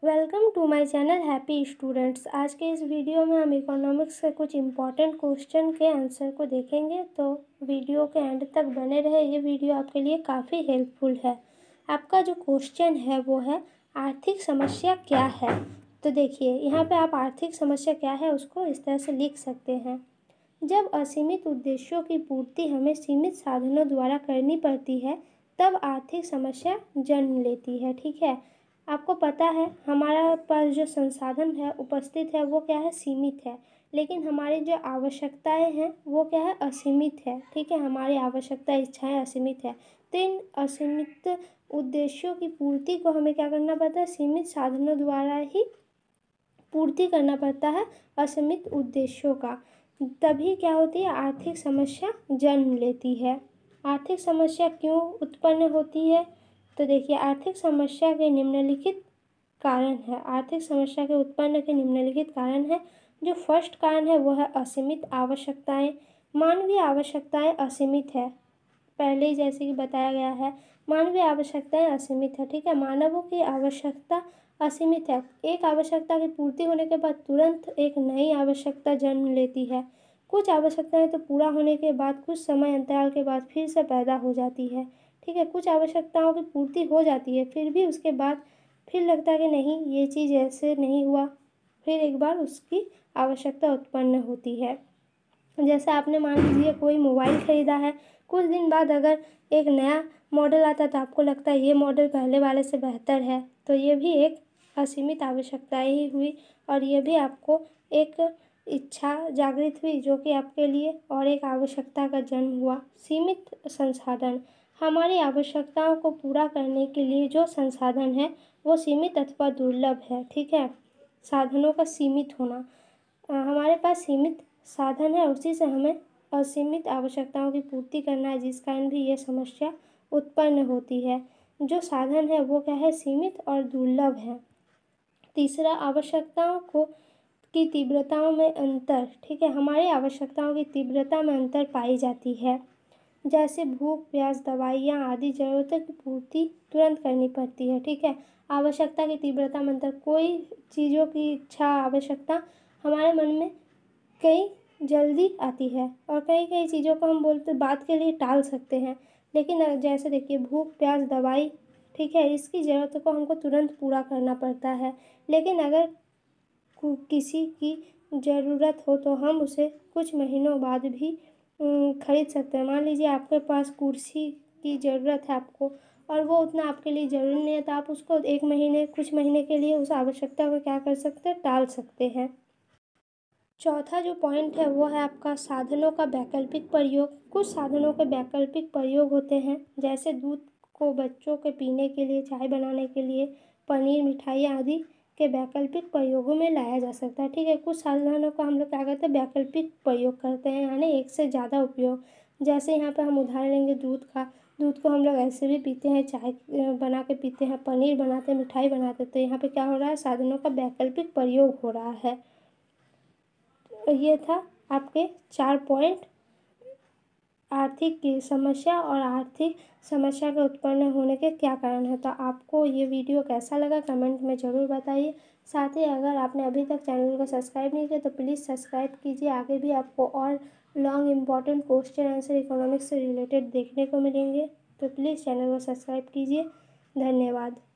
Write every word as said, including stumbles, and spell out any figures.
Welcome to my channel happy students. आज के इस वीडियो में हम इकोनॉमिक्स के कुछ इम्पॉर्टेंट क्वेश्चन के आंसर को देखेंगे, तो वीडियो के एंड तक बने रहे। ये वीडियो आपके लिए काफ़ी हेल्पफुल है। आपका जो क्वेश्चन है वो है आर्थिक समस्या क्या है। तो देखिए यहाँ पे आप आर्थिक समस्या क्या है उसको इस तरह से लिख सकते हैं। जब असीमित उद्देश्यों की पूर्ति हमें सीमित साधनों द्वारा करनी पड़ती है तब आर्थिक समस्या जन्म लेती है। ठीक है, आपको पता है हमारा पास जो संसाधन है उपस्थित है वो क्या है, सीमित है, लेकिन हमारी जो आवश्यकताएं हैं वो क्या है, असीमित है। ठीक है, हमारी आवश्यकता इच्छाएं असीमित है, तो इन असीमित उद्देश्यों की पूर्ति को हमें क्या करना पड़ता है, सीमित साधनों द्वारा ही पूर्ति करना पड़ता है असीमित उद्देश्यों का। तभी क्या होती है, आर्थिक समस्या जन्म लेती है। आर्थिक समस्या क्यों उत्पन्न होती है, तो देखिए आर्थिक समस्या के निम्नलिखित कारण है। आर्थिक समस्या के उत्पन्न के निम्नलिखित कारण है। जो फर्स्ट कारण है वो है असीमित आवश्यकताएं। मानवीय आवश्यकताएं असीमित है, पहले ही जैसे कि बताया गया है मानवीय आवश्यकताएं असीमित है। ठीक है, मानवों की आवश्यकता असीमित है। एक आवश्यकता की पूर्ति होने के बाद तुरंत एक नई आवश्यकता जन्म लेती है। कुछ आवश्यकताएं तो पूरा होने के बाद कुछ समय अंतराल के बाद फिर से पैदा हो जाती है। ठीक है, कुछ आवश्यकताओं की पूर्ति हो जाती है फिर भी उसके बाद फिर लगता है कि नहीं ये चीज़ ऐसे नहीं हुआ, फिर एक बार उसकी आवश्यकता उत्पन्न होती है। जैसे आपने मान लीजिए कोई मोबाइल ख़रीदा है, कुछ दिन बाद अगर एक नया मॉडल आता तो आपको लगता है ये मॉडल पहले वाले से बेहतर है, तो ये भी एक असीमित आवश्यकता ही हुई और ये भी आपको एक इच्छा जागृत हुई जो कि आपके लिए और एक आवश्यकता का जन्म हुआ। सीमित संसाधन, हमारी आवश्यकताओं को पूरा करने के लिए जो संसाधन है वो सीमित अथवा दुर्लभ है। ठीक है, साधनों का सीमित होना, हमारे पास सीमित साधन है उसी से हमें असीमित आवश्यकताओं की पूर्ति करना है, जिस कारण भी ये समस्या उत्पन्न होती है। जो साधन है वो क्या है, सीमित और दुर्लभ है। तीसरा, आवश्यकताओं को की तीव्रताओं में अंतर। ठीक है, हमारी आवश्यकताओं की तीव्रता में अंतर पाई जाती है। जैसे भूख, प्यास, दवाइयाँ आदि ज़रूरतों की पूर्ति तुरंत करनी पड़ती है। ठीक है, आवश्यकता की तीव्रता में अंतर, कोई चीज़ों की इच्छा आवश्यकता हमारे मन में कई जल्दी आती है और कई कई चीज़ों को हम बोलते बात के लिए टाल सकते हैं, लेकिन जैसे देखिए भूख, प्यास, दवाई, ठीक है, इसकी ज़रूरतों को हमको तुरंत पूरा करना पड़ता है। लेकिन अगर किसी की ज़रूरत हो तो हम उसे कुछ महीनों बाद भी खरीद सकते हैं। मान लीजिए आपके पास कुर्सी की ज़रूरत है आपको और वो उतना आपके लिए ज़रूरी नहीं है, तो आप उसको एक महीने कुछ महीने के लिए उस आवश्यकता को क्या कर सकते हैं, टाल सकते हैं। चौथा जो पॉइंट है वो है आपका साधनों का वैकल्पिक प्रयोग। कुछ साधनों के वैकल्पिक प्रयोग होते हैं, जैसे दूध को बच्चों के पीने के लिए, चाय बनाने के लिए, पनीर, मिठाई आदि के वैकल्पिक प्रयोगों में लाया जा सकता है। ठीक है, कुछ साधनों का हम लोग क्या करते हैं, वैकल्पिक प्रयोग करते हैं, यानी एक से ज़्यादा उपयोग। जैसे यहाँ पर हम उदाहरण लेंगे दूध का, दूध को हम लोग ऐसे भी पीते हैं, चाय बना के पीते हैं, पनीर बनाते हैं, मिठाई बनाते हैं, तो यहाँ पे क्या हो रहा है, साधनों का वैकल्पिक प्रयोग हो रहा है। ये था आपके चार पॉइंट, आर्थिक की समस्या और आर्थिक समस्या के उत्पन्न होने के क्या कारण है। तो आपको ये वीडियो कैसा लगा कमेंट में ज़रूर बताइए। साथ ही अगर आपने अभी तक चैनल को सब्सक्राइब नहीं किया तो प्लीज़ सब्सक्राइब कीजिए। आगे भी आपको और long important question answer economics से रिलेटेड देखने को मिलेंगे, तो प्लीज़ चैनल को सब्सक्राइब कीजिए। धन्यवाद।